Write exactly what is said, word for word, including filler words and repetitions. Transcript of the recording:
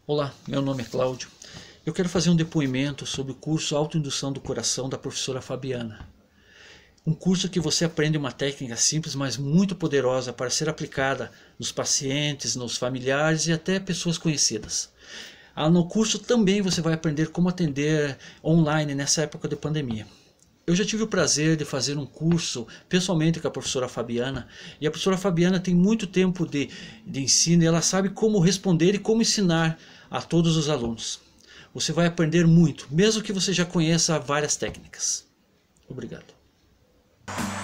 Olá, meu nome é Cláudio. Eu quero fazer um depoimento sobre o curso Autoindução do Coração da professora Fabiana. Um curso que você aprende uma técnica simples, mas muito poderosa para ser aplicada nos pacientes, nos familiares e até pessoas conhecidas. Ah, no curso também você vai aprender como atender online nessa época de pandemia. Eu já tive o prazer de fazer um curso pessoalmente com a professora Fabiana, e a professora Fabiana tem muito tempo de, de ensino e ela sabe como responder e como ensinar a todos os alunos. Você vai aprender muito, mesmo que você já conheça várias técnicas. Obrigado.